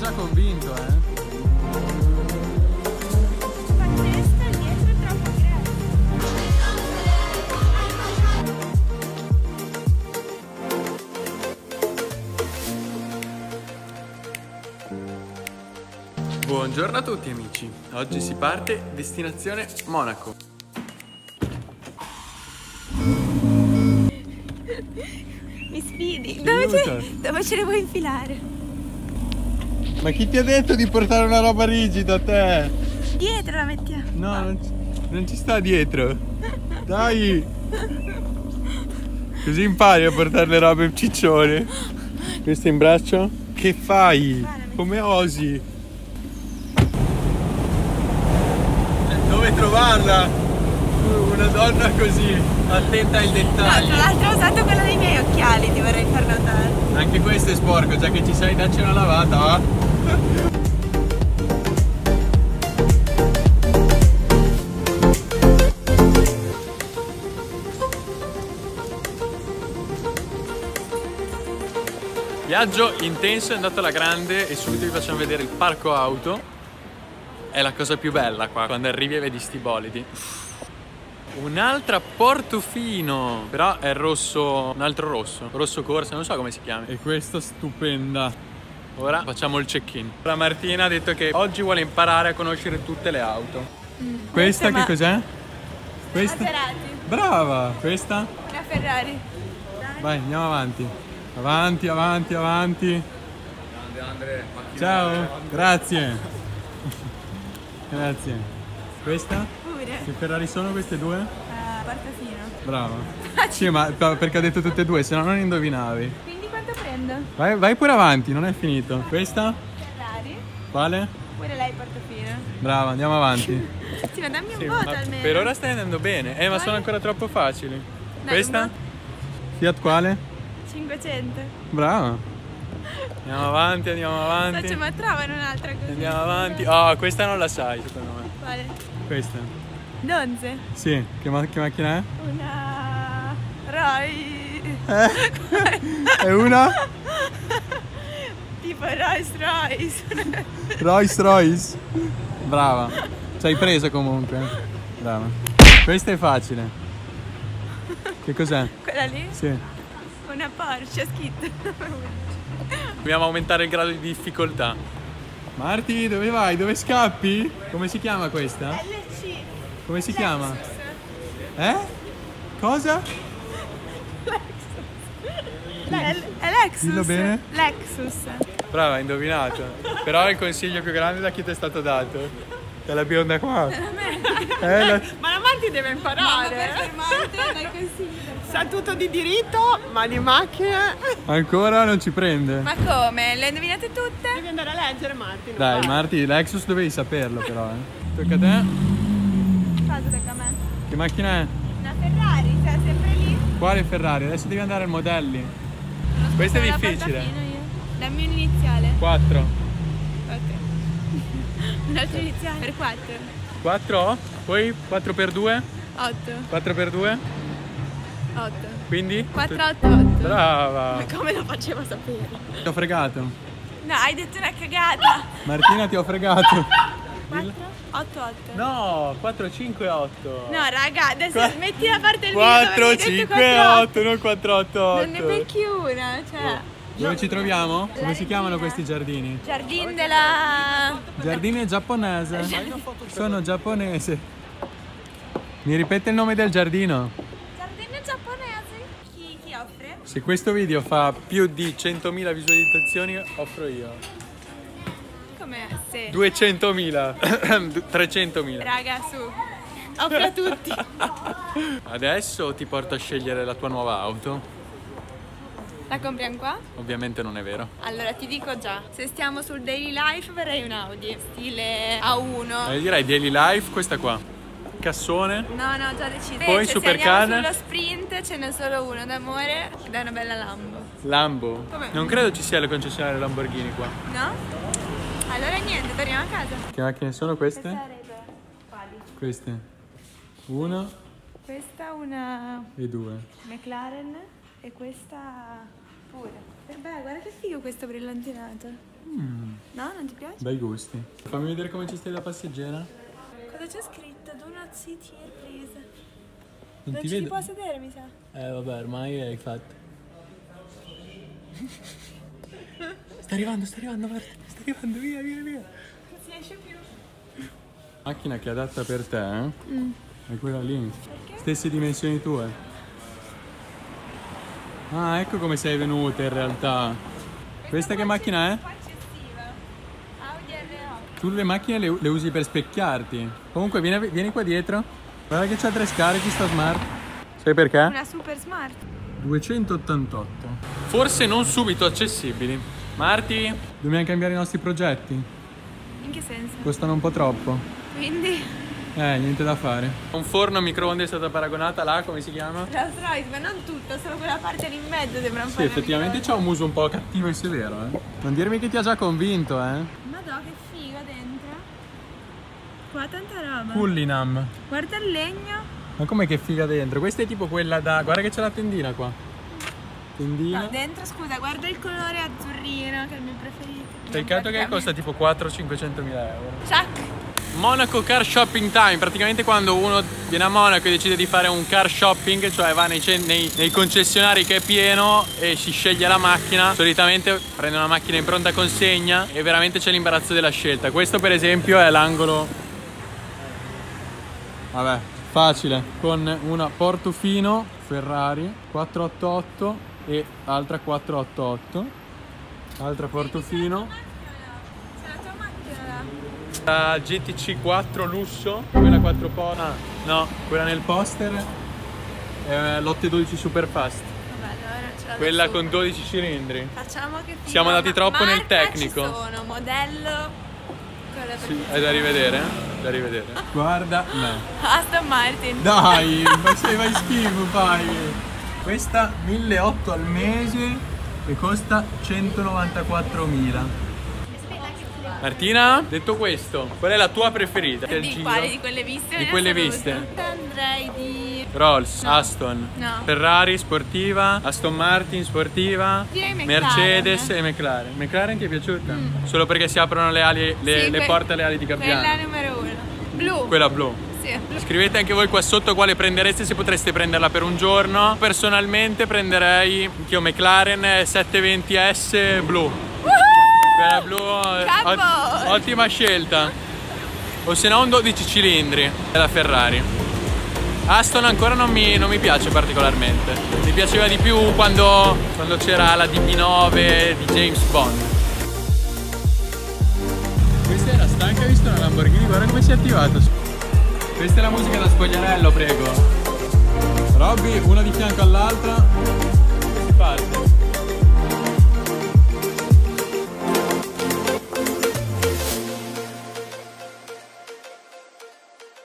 già convinto, Ma questa dietro è troppo grande. Buongiorno a tutti amici, oggi si parte destinazione Monaco. Mi sfidi? aiuta. Dove ce le vuoi infilare? Ma chi ti ha detto di portare una roba rigida a te? Dietro la mettiamo. No, non ci sta dietro. Dai! Così impari a portare le robe ciccione. Questo in braccio? Che fai? Come osi? Dove trovarla? Una donna così, attenta ai No, dettagli. tra l'altro ho usato quello dei miei occhiali, ti vorrei far notare. Anche questo è sporco, già che ci sei, dacci una lavata, va? Viaggio intenso, è andato alla grande e subito vi facciamo vedere il parco auto. È la cosa più bella qua, quando arrivi e vedi sti bolidi. Un'altra Portofino, però è rosso, un altro rosso, rosso corsa, non so come si chiama. E questa stupenda. Ora facciamo il check-in. La Martina ha detto che oggi vuole imparare a conoscere tutte le auto. Questa che cos'è? Questa? Maserati. Brava! Questa? Una Ferrari. Vai, andiamo avanti. Avanti, avanti, avanti. Ciao, grazie. Grazie. Questa? Pure. Che Ferrari sono queste due? Portofino. Brava. Sì, ma perché ho detto tutte e due, se no non indovinavi. Quindi quanto prendo? Vai pure avanti, non è finito. Questa? Ferrari. Quale? Pure lei Portofino. Brava, andiamo avanti. Sì, ma dammi un Sì, voto ma almeno. per ora stai andando bene. Ma Vai. sono ancora troppo facili. Dai, Questa? un Fiat quale? 500. Brava. Andiamo avanti, andiamo avanti. Ma trovano un'altra così. Andiamo avanti. Oh, questa non la sai, secondo me. Quale? Questa. Donze. Sì, che macchina è? Una Roy. È una? Tipo Rolls Royce. Rolls Royce. Brava. Ci hai preso comunque. Brava. Questa è facile. Che cos'è? Quella lì? Sì. Una Porsche, è scritto. Dobbiamo aumentare il grado di difficoltà. Marti, dove vai? Dove scappi? Come si chiama questa? LC. Come si chiama? Cosa? È Lexus. Dillo bene. Lexus. Brava, hai indovinato. Però è il consiglio più grande da chi ti è stato dato. È la bionda qua. Ma la Marti deve imparare. Dai consiglio. Sa tutto di diritto, ma di macchine Ancora non ci prende. Ma come? Le indovinate tutte? devi andare a leggere, Marti. non Dai, va. Marti, Lexus dovevi saperlo però, Tocca a te. Cosa tocca a me? Che macchina è? Una Ferrari, sei sempre lì? Quale Ferrari? Adesso devi andare ai modelli. Non Questo è so la difficile. Portofino io. Dammi un iniziale. 4. Ok. Un altro iniziale per 4. 4? Poi 4 per 2? 8. 4 per 2? 8. Quindi? 488. Brava! Come lo facevo a sapere? Ti ho fregato. No, hai detto una cagata. Martina, ti ho fregato. 4, 8, 8. No, 4, 5, 8. No, raga, adesso metti da parte il 4, video. 5, 8, non 4, 8, 8. Non ne becchi una, cioè. Dove ci troviamo? Come si chiamano questi giardini? Giardin della. Giardini giapponese. Sono giapponese. Mi ripete il nome del giardino? Giardini giapponesi. Chi offre? Se questo video fa più di 100.000 visualizzazioni, offro io. Come se. 200.000. 300.000. Raga, su. Offre a tutti. Adesso ti porto a scegliere la tua nuova auto. La compriamo qua? Ovviamente non è vero. Allora ti dico già, se stiamo sul daily life vorrei un Audi stile A1. Direi Daily Life, questa qua. Cassone. No, no, già deciso. Poi Se supercar. andiamo sullo sprint ce n'è solo uno d'amore ed è una bella Lambo. Lambo. Come? Non credo ci sia le concessionarie Lamborghini qua. No? Allora niente, torniamo a casa. Che macchine sono queste? Quali? Queste. Una Questa una e due. McLaren e questa pure. Beh, guarda che figo questo brillantinato. No, non ti piace? Bei gusti. Fammi vedere come ci stai da passeggera. Cosa c'è scritto? Do not sit here, please. Non Non ti ci vedo. si può sedere, mi sa. Vabbè, ormai hai fatto. Sta arrivando, Marta. Sta arrivando, via. Non si esce più. Macchina che è adatta per te, È quella lì. Perché? Stesse dimensioni tue. Ah, ecco come sei venuta in realtà. Questa che macchina è? Un po' eccessiva. Audi R8. Tu le macchine le usi per specchiarti. Comunque vieni qua dietro. Guarda che c'ha 3 scarichi sta Smart. Sai perché? Una super smart. 288. Forse non subito accessibili. Marti, dobbiamo cambiare i nostri progetti. In che senso? Costano un po' troppo. Quindi Niente da fare. Un forno a microonde è stata paragonata là, come si chiama? Rolls Royce, ma non tutto, solo quella parte lì in mezzo sembrano Sì, effettivamente c'ha un muso un po' cattivo e severo, Non dirmi che ti ha già convinto, Madò, che figo dentro. Qua tanta roba. Cullinam. Guarda il legno. Ma com'è che figa dentro? Questa è tipo quella da... Guarda che c'è la tendina qua. Tendina. No, dentro, scusa, guarda il colore azzurrino, che è il mio preferito. Peccato che costa tipo 400-500 mila euro. Chuck. Monaco Car Shopping Time, praticamente quando uno viene a Monaco e decide di fare un car shopping, cioè va nei concessionari che è pieno e si sceglie la macchina, solitamente prende una macchina in pronta consegna e veramente c'è l'imbarazzo della scelta. Questo per esempio è l'angolo, vabbè, facile, con una Portofino Ferrari 488 e altra 488, altra Portofino. La GTC 4 lusso, quella 4 porte. No, quella nel poster è l'812 Superfast. Vabbè, allora ce la Quella do con su. 12 cilindri. Facciamo che figo. Siamo andati troppo nel Marca tecnico. Ci sono, modello. Sì, è da rivedere, Da rivedere. Guarda, no. Aston Martin. Dai, fai schifo, fai. Questa 1.800 al mese e costa 194.000. Martina, detto questo, qual è la tua preferita? Di quali? Di quelle viste? Di quelle viste. Andrei di... Rolls, No. Aston, No. Ferrari sportiva, Aston Martin sportiva, Direi McLaren. Mercedes e McLaren. McLaren ti è piaciuta? Solo perché si aprono le ali, le porte alle ali di Quella gabbiano. numero 1. Blu. Quella blu. Sì. Scrivete anche voi qua sotto quale prendereste se potreste prenderla per un giorno. Personalmente prenderei anch'io McLaren 720S blu. Quella blu, ottima scelta. O se no un 12 cilindri della Ferrari. Aston ancora non mi piace particolarmente. Mi piaceva di più quando c'era la DB9 di James Bond. Questa era stanca, hai visto una Lamborghini? Guarda come si è attivata. Questa è la musica da spogliarello, prego. Robby, uno di fianco